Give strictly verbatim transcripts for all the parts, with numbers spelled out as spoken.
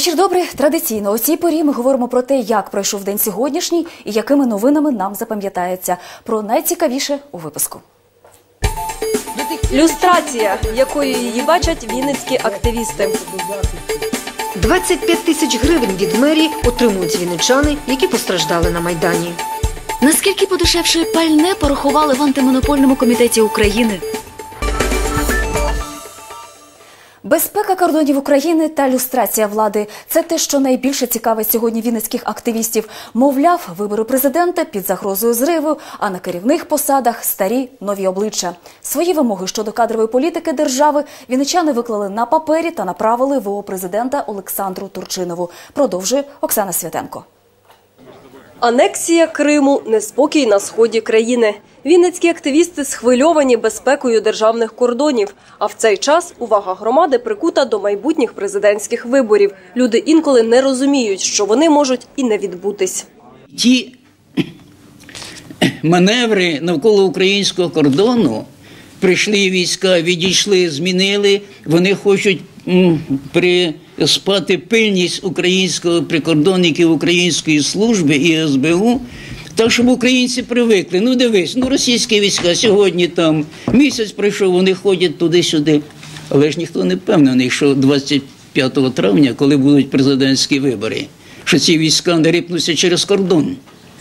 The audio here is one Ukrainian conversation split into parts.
Вечір добрий. Традиційно о цій порі ми говоримо про те, як пройшов день сьогоднішній і якими новинами нам запам'ятається. Про найцікавіше у випуску. Люстрація, якою її бачать вінницькі активісти. двадцять п'ять тисяч гривень від мерії отримують вінничани, які постраждали на Майдані. Наскільки подешевшує пальне, порахували в антимонопольному комітеті України. Безпека кордонів України та люстрація влади – це те, що найбільше цікавить сьогодні вінницьких активістів. Мовляв, вибори президента під загрозою зриву, а на керівних посадах – старі нові обличчя. Свої вимоги щодо кадрової політики держави вінничани виклали на папері та направили в ООО президента Олександру Турчинову. Продовжує Оксана Святенко. Анексія Криму, неспокій на сході країни. Вінницькі активісти схвильовані безпекою державних кордонів. А в цей час увага громади прикута до майбутніх президентських виборів. Люди інколи не розуміють, що вони можуть і не відбутись. Ті маневри навколо українського кордону, прийшли війська, відійшли, змінили, вони хочуть м, приспати пильність українського прикордонників, української служби і ес бе у, так, щоб українці привикли. Ну, дивись, ну, російські війська сьогодні там, місяць пройшов, вони ходять туди-сюди. Але ж ніхто не впевнений, що двадцять п'ятого травня, коли будуть президентські вибори, що ці війська не рипнуться через кордон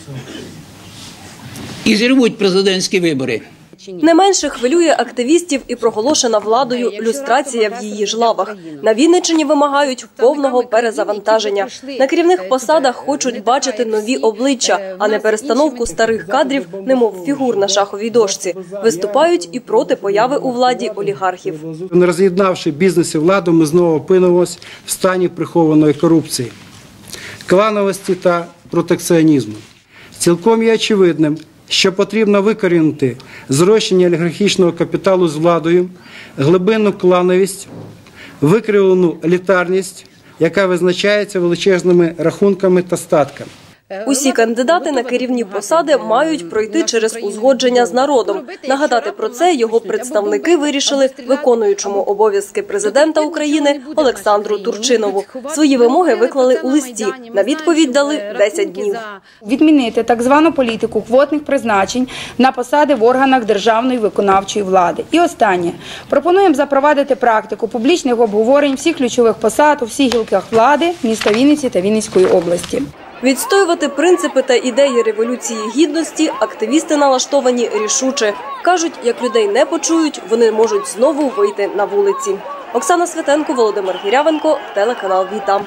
і зірвуть президентські вибори. Не менше хвилює активістів і проголошена владою люстрація в її ж лавах. На Вінниччині вимагають повного перезавантаження. На керівних посадах хочуть бачити нові обличчя, а не перестановку старих кадрів, немов фігур на шаховій дошці. Виступають і проти появи у владі олігархів. Не роз'єднавши бізнес і владу, ми знову опинимось в стані прихованої корупції, клановості та протекціонізму. Цілком є очевидним, що потрібно викорінити зрощення олігархічного капіталу з владою, глибинну клановість, викривлену елітарність, яка визначається величезними рахунками та статками. Усі кандидати на керівні посади мають пройти через узгодження з народом. Нагадати про це його представники вирішили виконуючому обов'язки президента України Олександру Турчинову. Свої вимоги виклали у листі. На відповідь дали десять днів. Відмінити так звану політику квотних призначень на посади в органах державної виконавчої влади. І останнє. Пропонуємо запровадити практику публічних обговорень всіх ключових посад у всіх гілках влади міста Вінниці та Вінницької області. Відстоювати принципи та ідеї Революції Гідності активісти налаштовані рішуче. Кажуть, як людей не почують, вони можуть знову вийти на вулиці. Оксана Святенко, Володимир Гірявенко, телеканал Віта.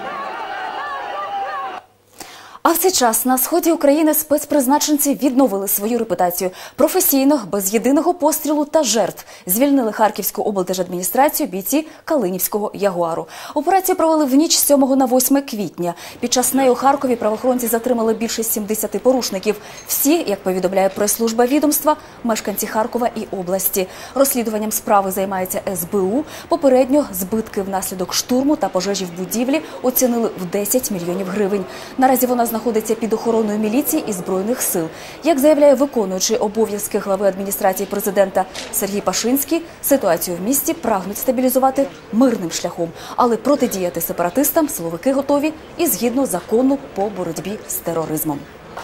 А в цей час на сході України спецпризначенці відновили свою репутацію. Професійно, без єдиного пострілу та жертв звільнили Харківську облдержадміністрацію бійці Калинівського Ягуару. Операцію провели в ніч з сьомого на восьме квітня. Під час неї у Харкові правоохоронці затримали більше сімдесяти порушників. Всі, як повідомляє прес-служба відомства, мешканці Харкова і області. Розслідуванням справи займається ес бе у. Попередньо збитки внаслідок штурму та пожежі в будівлі оцінили в десять мільйонів гривень. Наразі вона знаходиться під охороною міліції і Збройних сил. Як заявляє виконуючий обов'язки глави адміністрації президента Сергій Пашинський, ситуацію в місті прагнуть стабілізувати мирним шляхом. Але протидіяти сепаратистам силовики готові і згідно закону по боротьбі з тероризмом.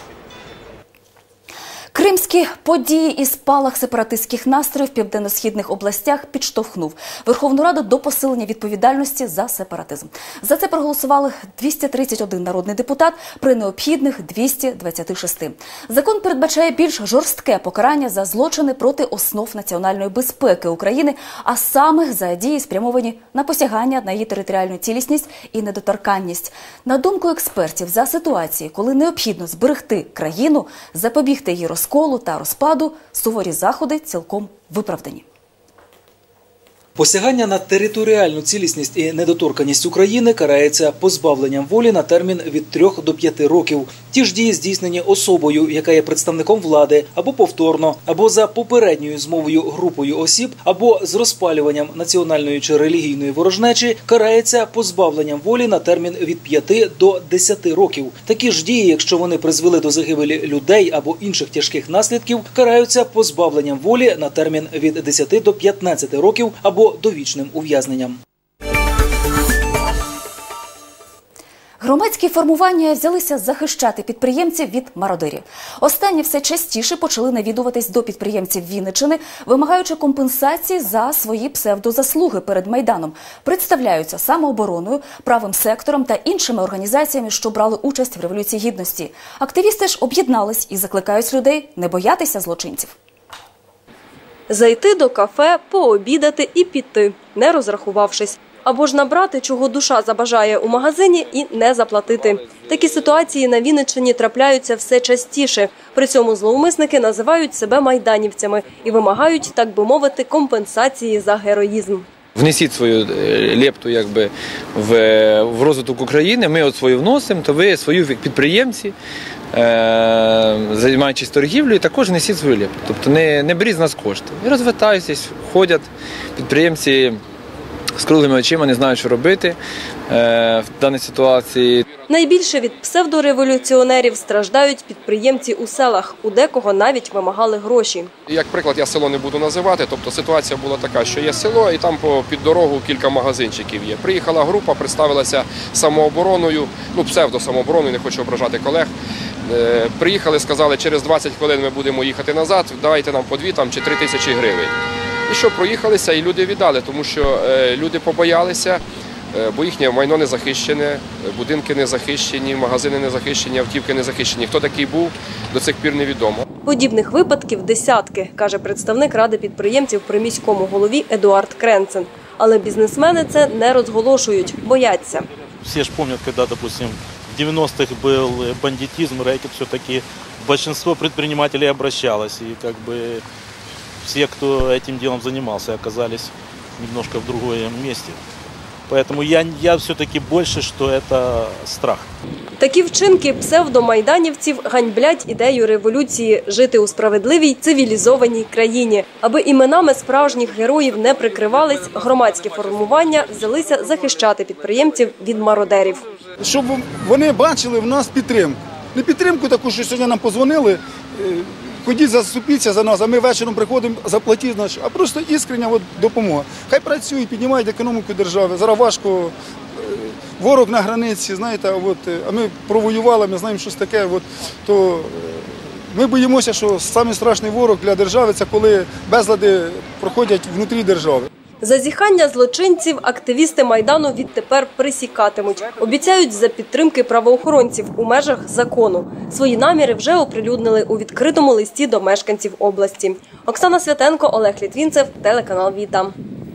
Кримські події і спалах сепаратистських настроїв в південно-східних областях підштовхнув Верховну Раду до посилення відповідальності за сепаратизм. За це проголосували двісті тридцять один народний депутат при необхідних двісті двадцяти шести. Закон передбачає більш жорстке покарання за злочини проти основ національної безпеки України, а саме за дії, спрямовані на посягання на її територіальну цілісність і недоторканність. На думку експертів, за ситуації, коли необхідно зберегти країну, запобігти її розколу та розпаду, суворі заходи цілком виправдані. Посягання на територіальну цілісність і недоторканність України карається позбавленням волі на термін від трьох до п'яти років. Ті ж дії, здійснені особою, яка є представником влади, або повторно, або за попередньою змовою групою осіб, або з розпалюванням національної чи релігійної ворожнечі, карається позбавленням волі на термін від п'яти до десяти років. Такі ж дії, якщо вони призвели до загибелі людей або інших тяжких наслідків, караються позбавленням волі на термін від десяти до п'ятнадцяти років або довічним ув'язненням. Громадські формування взялися захищати підприємців від мародерів. Останні все частіше почали навідуватись до підприємців Вінниччини, вимагаючи компенсації за свої псевдозаслуги перед Майданом. Представляються самообороною, правим сектором та іншими організаціями, що брали участь в Революції Гідності. Активісти ж об'єднались і закликають людей не боятися злочинців. Зайти до кафе, пообідати і піти, не розрахувавшись. Або ж набрати, чого душа забажає у магазині і не заплатити. Такі ситуації на Вінниччині трапляються все частіше. При цьому зловмисники називають себе майданівцями і вимагають, так би мовити, компенсації за героїзм. Внесіть свою лепту якби, в, в розвиток України, ми от свою вносимо, то ви свою підприємці, е, займаючись торгівлею, також внесіть свою лепту. Тобто не, не беріть з нас кошти. І розвертаються, ходять підприємці з круглими очима, не знають, що робити е, в даній ситуації. Найбільше від псевдореволюціонерів страждають підприємці у селах. У декого навіть вимагали гроші. Як приклад, я село не буду називати, тобто ситуація була така, що є село і там по, під дорогу кілька магазинчиків є. Приїхала група, представилася самообороною, ну псевдосамообороною, не хочу ображати колег. Е, приїхали, сказали, через двадцять хвилин ми будемо їхати назад, давайте нам по дві там, чи три тисячі гривень. І що, проїхалися, і люди віддали, тому що е, люди побоялися, е, бо їхнє майно не захищене, будинки не захищені, магазини не захищені, автівки не захищені. Хто такий був, до цих пір невідомо. Подібних випадків десятки, каже представник Ради підприємців при міському голові Едуард Кренцен. Але бізнесмени це не розголошують, бояться. Всі ж пам'ятають, коли, допустим, в девяностых був бандитизм, рэкет, все-таки большинство предпринимателей обращалось. И как бы все, кто этим делом занимался, оказались немножко в другом месте. Поэтому я, я все-таки больше, что это страх. Такі вчинки псевдомайданівців ганьблять ідею революції – жити у справедливій, цивілізованій країні. Аби іменами справжніх героїв не прикривались, громадські формування взялися захищати підприємців від мародерів. Щоб вони бачили в нас підтримку. Не підтримку таку, що сьогодні нам подзвонили, ходіть, заступіться за нас, а ми вечором приходимо, заплатіть, а просто іскрення от допомога. Хай працюють, піднімають економіку держави. Зараз важко, ворог на границі, знаєте, от, а ми провоювали, ми знаємо, що таке. От, то ми боїмося, що самий страшний ворог для держави – це коли безлади проходять внутрі держави. Зазіхання злочинців активісти Майдану відтепер присікатимуть. Обіцяють за підтримки правоохоронців у межах закону. Свої наміри вже оприлюднили у відкритому листі до мешканців області. Оксана Святенко, Олег Літвінцев, телеканал Віта.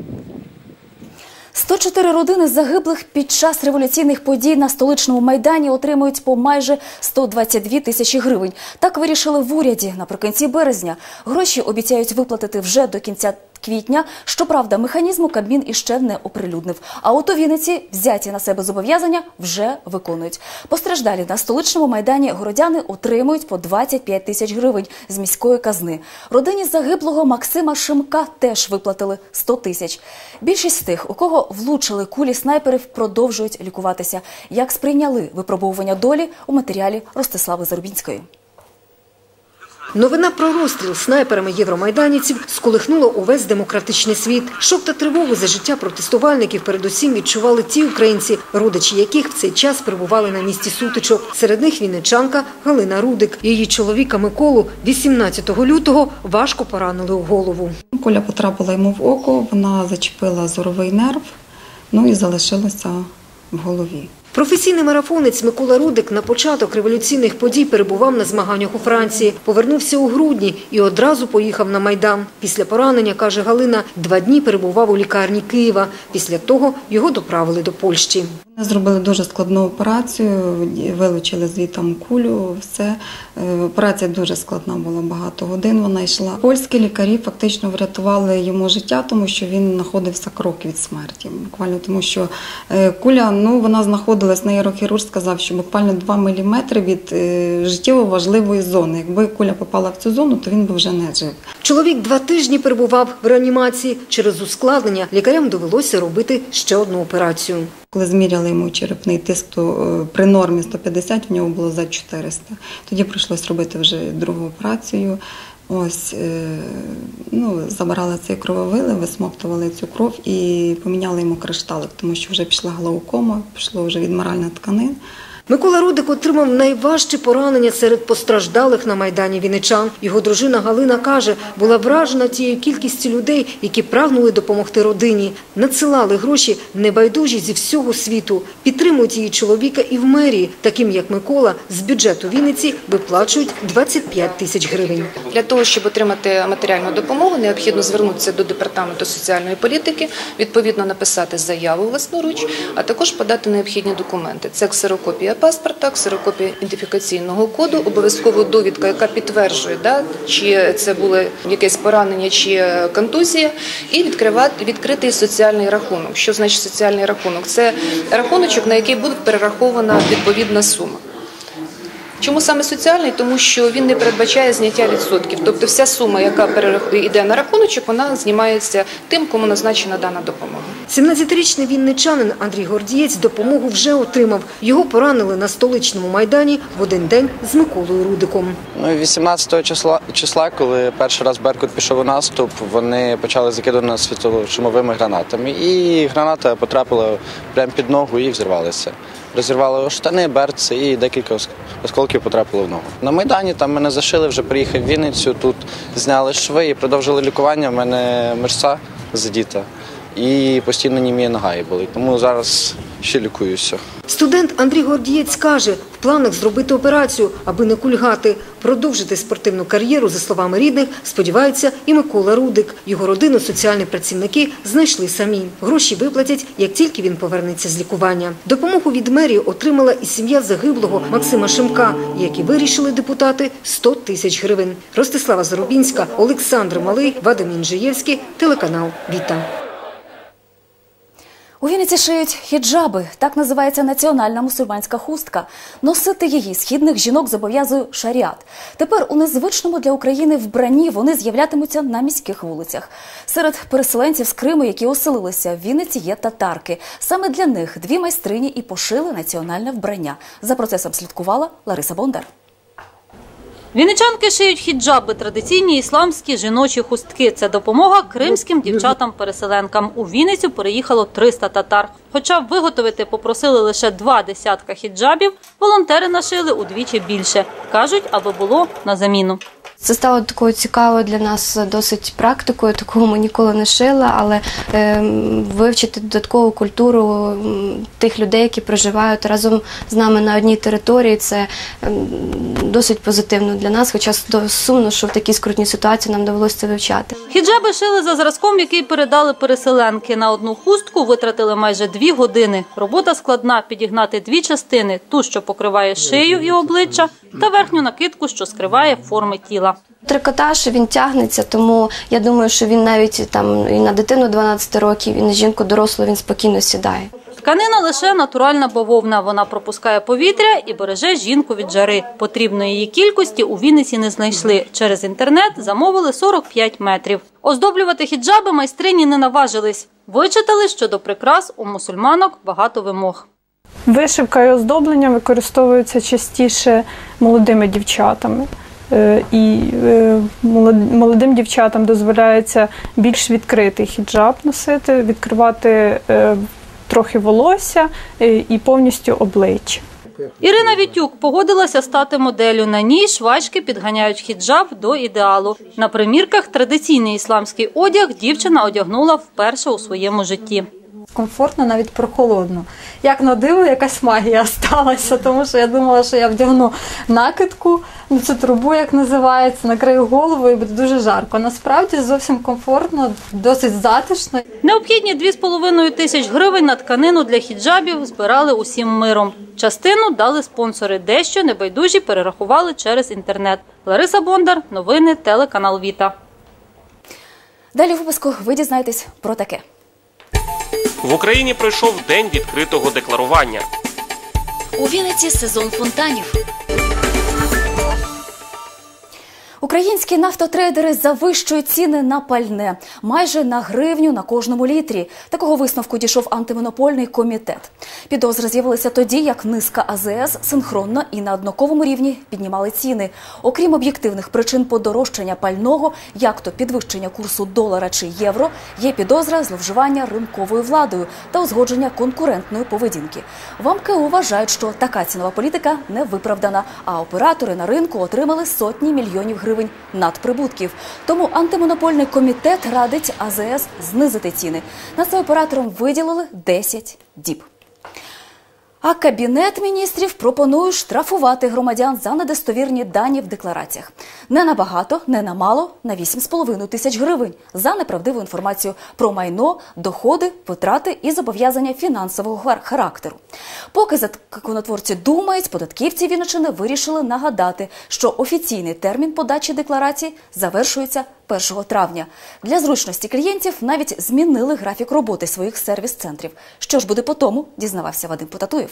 сто чотири родини загиблих під час революційних подій на столичному Майдані отримують по майже сто двадцять дві тисячі гривень. Так вирішили в уряді наприкінці березня. Гроші обіцяють виплатити вже до кінця квітня. Щоправда, механізму Кабмін іще не оприлюднив. А от у Вінниці взяті на себе зобов'язання вже виконують. Постраждалі на столичному Майдані городяни отримують по двадцять п'ять тисяч гривень з міської казни. Родині загиблого Максима Шимка теж виплатили сто тисяч. Більшість з тих, у кого влучили кулі снайперів, продовжують лікуватися. Як сприйняли випробовування долі у матеріалі Ростислави Зарубінської. Новина про розстріл снайперами євромайданівців сколихнула увесь демократичний світ. Шок та тривогу за життя протестувальників передусім відчували ті українці, родичі яких в цей час перебували на місці сутичок. Серед них вінничанка Галина Рудик. Її чоловіка Миколу вісімнадцятого лютого важко поранили у голову. Куля потрапила йому в око, вона зачепила зоровий нерв, ну і залишилася в голові. Професійний марафонець Микола Рудик на початок революційних подій перебував на змаганнях у Франції. Повернувся у грудні і одразу поїхав на Майдан. Після поранення, каже Галина, два дні перебував у лікарні Києва. Після того його доправили до Польщі. Вони зробили дуже складну операцію, вилучили звідти кулю, все. Операція дуже складна була, багато годин вона йшла. Польські лікарі фактично врятували йому життя, тому що він знаходився крок від смерті. Буквально тому, що куля, ну, вона знаходилась, нейрохірург сказав, що буквально два міліметри від життєво важливої зони. Якби куля попала в цю зону, то він би вже не жив. Чоловік два тижні перебував в реанімації. Через ускладнення лікарям довелося робити ще одну операцію. Коли зміряли йому черепний тиск, то при нормі сто п'ятдесят, в нього було за чотириста. Тоді прийшлось робити вже другу операцію. Ось, ну, забирали цей крововилив, висмоктували цю кров і поміняли йому кришталик, тому що вже пішла глаукома, пішло вже відмиральна тканин. Микола Рудик отримав найважчі поранення серед постраждалих на Майдані вінничан. Його дружина Галина каже, була вражена тією кількістю людей, які прагнули допомогти родині. Надсилали гроші небайдужі зі всього світу. Підтримують її чоловіка і в мерії, таким як Микола, з бюджету Вінниці виплачують двадцять п'ять тисяч гривень. Для того, щоб отримати матеріальну допомогу, необхідно звернутися до Департаменту соціальної політики, відповідно написати заяву власноруч, а також подати необхідні документи. Це ксерокопія паспорта, ксерокопія ідентифікаційного коду, обов'язково довідка, яка підтверджує, да, чи це було якесь поранення, чи контузія, і відкривати, відкритий соціальний рахунок. Що значить соціальний рахунок? Це рахуночок, на який буде перерахована відповідна сума. Чому саме соціальний? Тому що він не передбачає зняття відсотків. Тобто вся сума, яка йде на рахуночок, вона знімається тим, кому назначена дана допомога. сімнадцятирічний вінничанин Андрій Гордієць допомогу вже отримав. Його поранили на столичному Майдані в один день з Миколою Рудиком. Ну, вісімнадцятого числа, числа, коли перший раз Беркут пішов у наступ, вони почали закидати нас світлошумовими гранатами. І граната потрапила прямо під ногу і їх зірвалися. Розірвали штани, берці і декілька осколків потрапило в ногу. На Майдані там мене зашили, вже приїхав в Вінницю, тут зняли шви і продовжили лікування. У мене мишця задіта і постійно німіє нога і болить. Тому зараз ще лікуюся. Студент Андрій Гордієць каже, в планах зробити операцію, аби не кульгати. Продовжити спортивну кар'єру, за словами рідних, сподівається і Микола Рудик. Його родину соціальні працівники знайшли самі. Гроші виплатять, як тільки він повернеться з лікування. Допомогу від мерії отримала і сім'я загиблого Максима Шимка, які вирішили депутати сто тисяч гривень. Ростислава Зарубінська, Олександр Малий, Вадим Інжиєвський, телеканал «Віта». У Вінниці шиють хіджаби, так називається національна мусульманська хустка. Носити її східних жінок зобов'язує шаріат. Тепер у незвичному для України вбранні вони з'являтимуться на міських вулицях. Серед переселенців з Криму, які оселилися в Вінниці, є татарки. Саме для них дві майстрині і пошили національне вбрання. За процесом слідкувала Лариса Бондар. Вінничанки шиють хіджаби – традиційні ісламські жіночі хустки. Це допомога кримським дівчатам-переселенкам. У Вінницю переїхало триста татар. Хоча виготовити попросили лише два десятка хіджабів, волонтери нашили удвічі більше. Кажуть, аби було на заміну. Це стало такою цікавою для нас досить практикою, такого ми ніколи не шили, але е, вивчити додаткову культуру тих людей, які проживають разом з нами на одній території, це е, досить позитивно для нас, хоча сумно, що в такій скрутній ситуації нам довелося це вивчати. Хіджаби шили за зразком, який передали переселенки. На одну хустку витратили майже дві години. Робота складна – підігнати дві частини – ту, що покриває шию і обличчя, та верхню накидку, що скриває форми тіла. Трикотаж, він тягнеться, тому я думаю, що він навіть там і на дитину дванадцяти років, і на жінку дорослу він спокійно сідає. Тканина лише натуральна бавовна. Вона пропускає повітря і береже жінку від жари. Потрібної її кількості у Вінниці не знайшли. Через інтернет замовили сорок п'ять метрів. Оздоблювати хіджаби майстрині не наважились. Вичитали, що до прикрас у мусульманок багато вимог. Вишивка і оздоблення використовуються частіше молодими дівчатами. І молодим дівчатам дозволяється більш відкритий хіджаб носити, відкривати трохи волосся і повністю обличчя. Ірина Вітюк погодилася стати моделлю. На ній швачки підганяють хіджаб до ідеалу. На примірках традиційний ісламський одяг дівчина одягнула вперше у своєму житті. Комфортно, навіть прохолодно. Як на диво, якась магія сталася, тому що я думала, що я вдягну накидку, цю трубу, як називається, накрию голову і буде дуже жарко. Насправді зовсім комфортно, досить затишно. Необхідні дві з половиною тисяч гривень на тканину для хіджабів збирали усім миром. Частину дали спонсори, дещо небайдужі перерахували через інтернет. Лариса Бондар, новини, телеканал «Віта». Далі в випуску ви дізнаєтесь про таке. В Україні пройшов День відкритого декларування. У Вінниці сезон фонтанів. Українські нафтотрейдери завищують ціни на пальне майже на гривню на кожному літрі. Такого висновку дійшов антимонопольний комітет. Підозри з'явилися тоді, як низка А З С синхронно і на однаковому рівні піднімали ціни. Окрім об'єктивних причин подорожчання пального, як то підвищення курсу долара чи євро, є підозра зловживання ринковою владою та узгодження конкурентної поведінки. В А М К У вважають, що така цінова політика не виправдана, а оператори на ринку отримали сотні мільйонів гривень надприбутків. Тому антимонопольний комітет радить А З С знизити ціни. На це операторам виділили десять діб. А Кабінет міністрів пропонує штрафувати громадян за недостовірні дані в деклараціях. Не на багато, не на мало, на вісім з половиною тисяч гривень за неправдиву інформацію про майно, доходи, витрати і зобов'язання фінансового характеру. Поки законотворці думають, податківці Вінниччини вирішили нагадати, що офіційний термін подачі декларацій завершується першого травня. Для зручності клієнтів навіть змінили графік роботи своїх сервіс-центрів. Що ж буде по тому, дізнавався Вадим Потатуєв.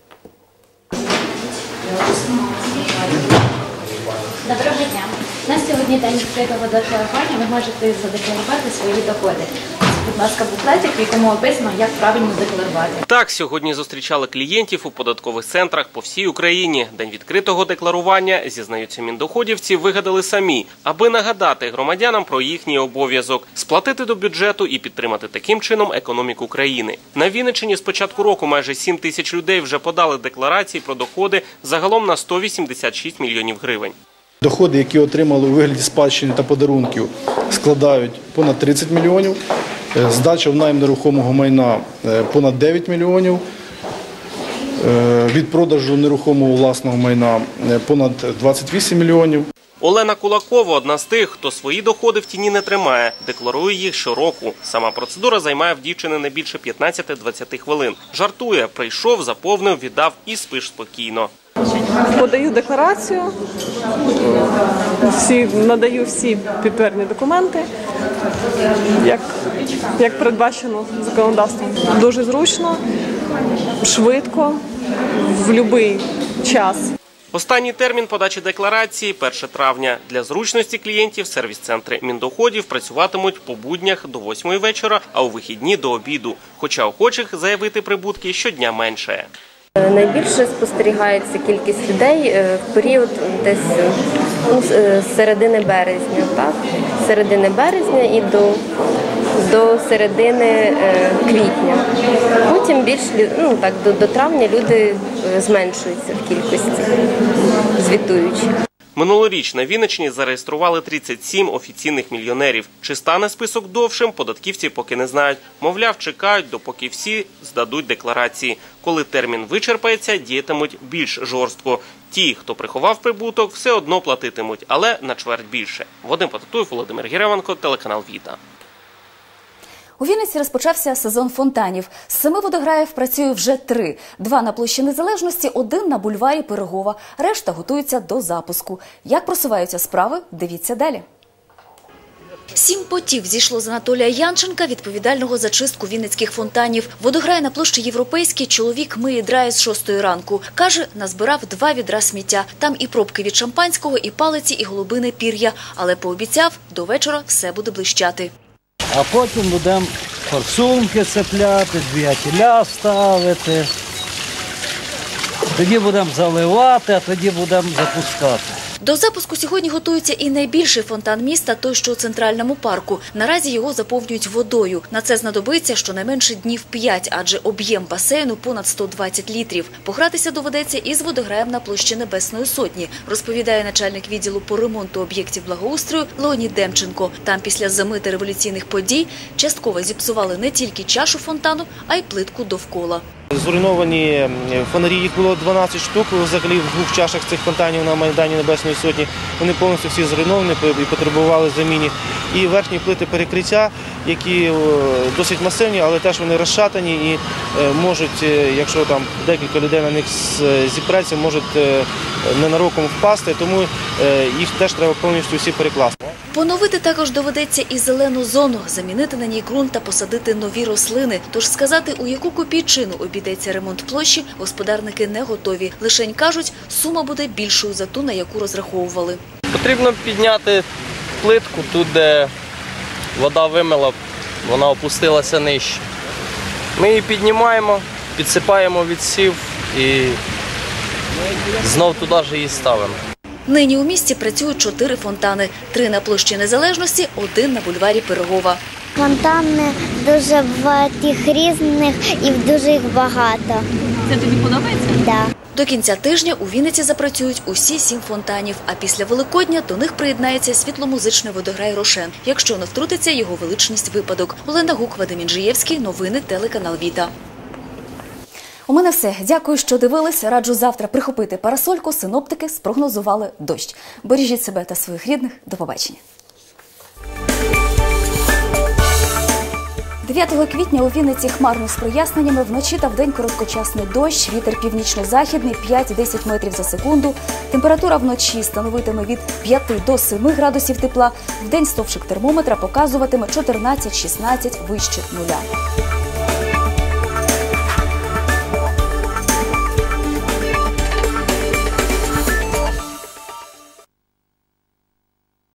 Доброго дня. У нас сьогодні день відкритого декларування. Ви можете задекларувати свої доходи. Будь ласка, буклетик, в якому описано, як правильно декларувати. Так, сьогодні зустрічали клієнтів у податкових центрах по всій Україні. День відкритого декларування, зізнаються міндоходівці, вигадали самі, аби нагадати громадянам про їхній обов'язок – сплатити до бюджету і підтримати таким чином економіку країни. На Вінниччині з початку року майже сім тисяч людей вже подали декларації про доходи загалом на сто вісімдесят шість мільйонів гривень. Доходи, які отримали у вигляді спадщини та подарунків, складають понад тридцять мільйонів. Здача в найм нерухомого майна – понад дев'ять мільйонів. Від продажу нерухомого власного майна – понад двадцять вісім мільйонів. Олена Кулакова – одна з тих, хто свої доходи в тіні не тримає. Декларує їх щороку. Сама процедура займає в дівчини не більше п'ятнадцяти-двадцяти хвилин. Жартує – прийшов, заповнив, віддав і спиш спокійно. Подаю декларацію, всі, надаю всі підтверджені документи, як, як передбачено законодавством. Дуже зручно, швидко, в будь-який час. Останній термін подачі декларації – перше травня. Для зручності клієнтів сервіс-центри міндоходів працюватимуть по буднях до восьмої вечора, а у вихідні – до обіду. Хоча охочих заявити прибутки щодня менше. Найбільше спостерігається кількість людей в період десь ну, з середини березня, так? З середини березня і до, до середини е, квітня. Потім більш, ну, так, до, до травня люди зменшуються в кількості, звітуючи. Минулоріч на Вінниччині зареєстрували тридцять сім офіційних мільйонерів. Чи стане список довшим, податківці поки не знають. Мовляв, чекають, допоки всі здадуть декларації. Коли термін вичерпається, діятимуть більш жорстко. Ті, хто приховав прибуток, все одно платитимуть, але на чверть більше. Вадим Потатуєв, Володимир Гірявенко, телеканал Віта. У Вінниці розпочався сезон фонтанів. З семи водограїв працює вже три. Два на площі Незалежності, один на бульварі Пирогова. Решта готуються до запуску. Як просуваються справи, дивіться далі. Сім потів зійшло з Анатолія Янченка, відповідального за чистку вінницьких фонтанів. Водограй на площі Європейській чоловік миє драє з шостої ранку. Каже, назбирав два відра сміття. Там і пробки від шампанського, і палиці, і голубине пір'я. Але пообіцяв, до вечора все буде блищати. А потім будемо форсунки цепляти, двигателя ставити. Тоді будемо заливати, а тоді будемо запускати. До запуску сьогодні готується і найбільший фонтан міста, той, що у Центральному парку. Наразі його заповнюють водою. На це знадобиться щонайменше днів п'ять, адже об'єм басейну понад сто двадцять літрів. Погратися доведеться із водограєм на площі Небесної Сотні, розповідає начальник відділу по ремонту об'єктів благоустрою Леонід Демченко. Там після зими та революційних подій частково зіпсували не тільки чашу фонтану, а й плитку довкола. Зруйновані фонарі, їх було дванадцять штук взагалі в двох чашах цих фонтанів на Майдані Небесної Сотні. Вони повністю всі зруйновані і потребували заміни. І верхні плити перекриття, які досить масивні, але теж вони розшатані і можуть, якщо там декілька людей на них зіпреться, можуть ненароком впасти, тому їх теж треба повністю всі перекласти. Поновити також доведеться і зелену зону, замінити на ній ґрунт та посадити нові рослини. Тож сказати, у яку копійчину обійдеться ремонт площі, господарники не готові. Лишень кажуть, сума буде більшою за ту, на яку розраховували. Потрібно підняти плитку тут, де вода вимила, вона опустилася нижче. Ми її піднімаємо, підсипаємо відсів і знов туди ж її ставимо. Нині у місті працюють чотири фонтани. Три на площі Незалежності, один на бульварі Пирогова. Фонтани дуже бувають їх різних і дуже їх багато. Це тобі подобається? Так. Да. До кінця тижня у Вінниці запрацюють усі сім фонтанів, а після Великодня до них приєднається світломузичний водограй «Рошен», якщо не втрутиться його величність випадок. Олена Гук, Вадим Інжиєвський, новини, телеканал «Віта». У мене все. Дякую, що дивились. Раджу завтра прихопити парасольку. Синоптики спрогнозували дощ. Бережіть себе та своїх рідних. До побачення. дев'ятого квітня у Вінниці хмарно з проясненнями, вночі та вдень короткочасний дощ, вітер північно-західний п'ять-десять метрів за секунду. Температура вночі становитиме від п'яти до семи градусів тепла, вдень стовпчик термометра показуватиме чотирнадцять-шістнадцять вище нуля.